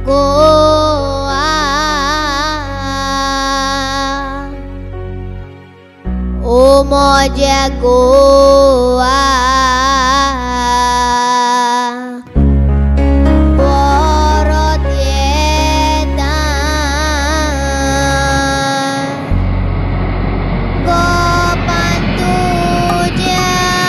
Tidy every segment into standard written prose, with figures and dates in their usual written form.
गोवा ओ माझ्या गोवा परत येता गोपान तुझ्या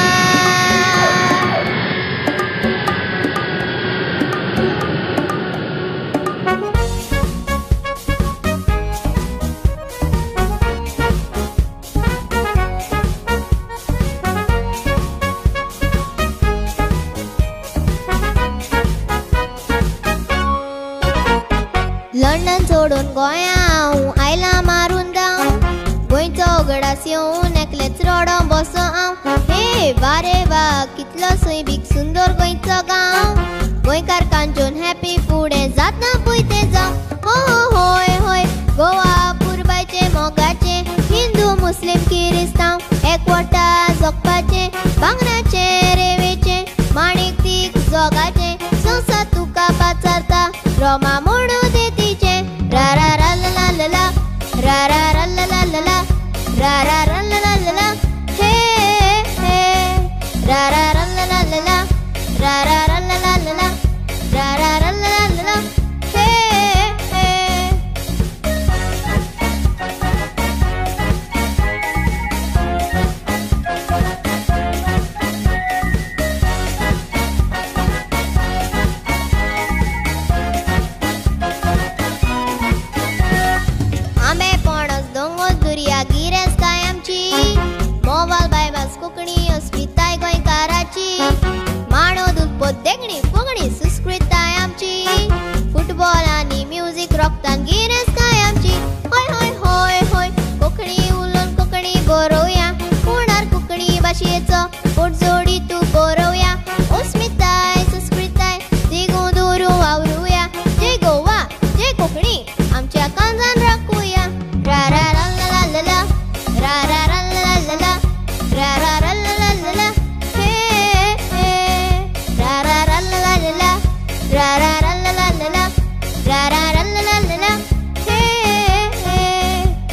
लंडन सोडून गोंया आयला मारून दाव गोंयचो उगडास येवन एकलेच रडों बसो हांव हे वारे वा कितलो सैबीक सुंदर गोंयचो गांव गोंयकार कांचून हॅपी फुडें जाता पळय ते जाव हो हो होय होय गोवा पुरबायचे मोगाचे हिंदू मुस्लिम किरिस्तांव एकवटा जगपाचे भांगराचे रेवेचे माणिक तीक जोगाचे संवसार तुका पाचारता रोमा म्हणू दे तिचे रा रा रा ला ला ला ला रा रा रा ला ला ला ला रा रा रा ला ला ला ला हे हे रा रा रा ला ला ला ला रा रा रा ला ला ला ला रा रा रा ला ला ला ला हे हे आंबे पणस दोंगर दुर्या गिरेस्ताय आमची मोबायल बायबास कोंकणी अस्मिताय गोंयकाराची माणो दूध देगणी फुगणी सुस्कृताय आमची फुटबॉल आनी म्युझिक रोखतान गिरेस्ताय आमची होय होय होय होय कोंकणी उलोवन कोंकणी बरोवया कोणार कोंकणी भाशेचो पोटजोडी तूं बरोवया अस्मिताय सुस्कृताय दिगू दुरू वावरुया जय गोवा जय कोंकणी आमच्या कांजान राखुया रा रा रा ला ला ला रा रा रा ला ला ला रा रा रा ला ला ला ला हे हे रा रा रा ला ला ला रा रा रा ला ला ला रा रा रा ला ला ला हे हे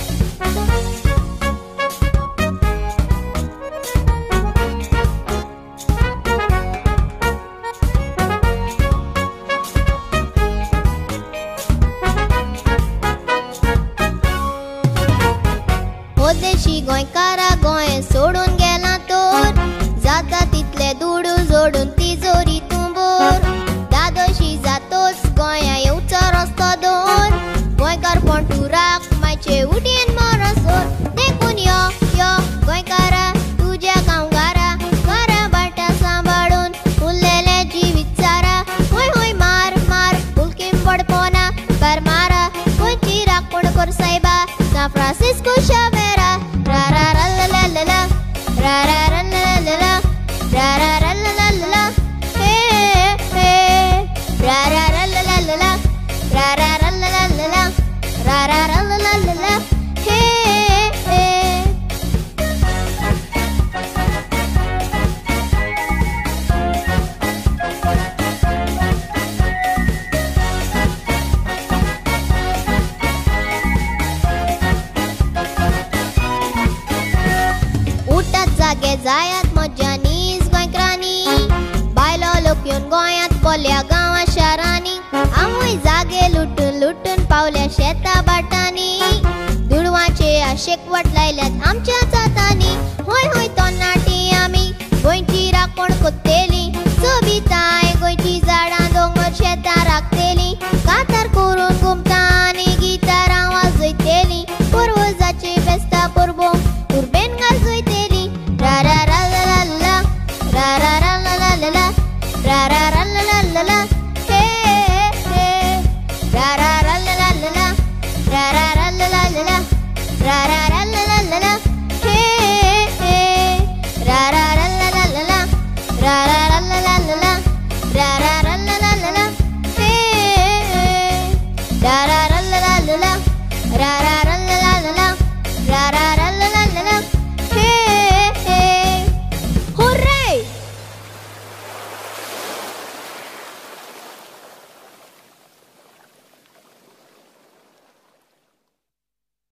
देशी गोंयकारा गोंय सोडून गेला तोर जाता तितले दुडू जोडून तिजोरी तुंबोर दादोशी जातोच गोंया येवचो रस्तो दोर गोंयकार पण तूं राख मायचे उडयेन मोरसोर देखून यो यो गोंयकारा तुज्या गांवकारा घरा बाटा सांबाळून उरलेले जिवीत चारा होय होय मार मार उल्कीम पडपोना कार मारा गोंयची राखण कर सायबा सान फ्रांसिस्को शावेरा रा रा रा ला ला ला ला रा रा रा ला ला ला रा रा रा ला ला ला ला हे हे रा रा रा ला ला ला ला रा रा रा ला ला ला ला रा रा रा ला ला ला ला हे हे जागे जायात मज्जा नीज गोंयकारांनी बायलो लोक येवन गोंयांत पोल्या गांवां शारांनी आमूय जागे लुटून लुटून पावल्या शेतां बाटांनी दुडवांचे आशेकवट लायल्यात आमच्या जातांनी होय होय तरणाटी आमी गोंयची राखण कोत्तेली सोबिताय गोंयची झाडां दोंगर शेतां राखतेली कातार करून घुमता आनी गिटारां वाजयतेली पुर्वजाची फेस्तां परबो उर्बेन गाजयतेली रा रा रा ला ला ला रा रा रा ला ला ला रा रा रा ला ला ला ला हे हे रा रा रा ला ला ला रा रा रा ला ला ला रा रा रा ला ला ला हे हे रा रा रा ला ला ला रा रा रा ला ला ला रा